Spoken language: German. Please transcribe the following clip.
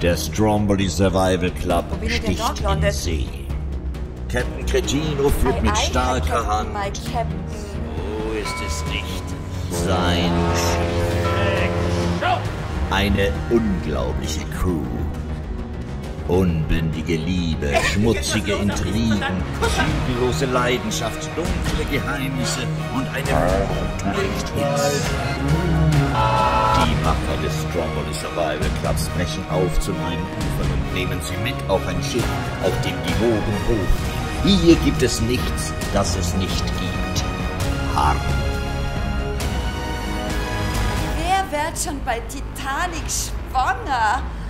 Der Stromboli Survival Club Wo bin ich denn sticht dort in gelandet? See. Captain Cretino führt mit starker Hand. My Captain. So ist es nicht. Sein Schiff. Eine unglaubliche Crew. Unbändige Liebe, schmutzige Intrigen, zügellose Leidenschaft, dunkle Geheimnisse und eine Hits. Die Macher des Stromboli Survival Clubs brechen auf zu neuen Ufern und nehmen sie mit auf ein Schiff, auf dem die Wogen hochgehen. Hier gibt es nichts, das es nicht gibt. Harm. Wer wird schon bei Titanic schwanger?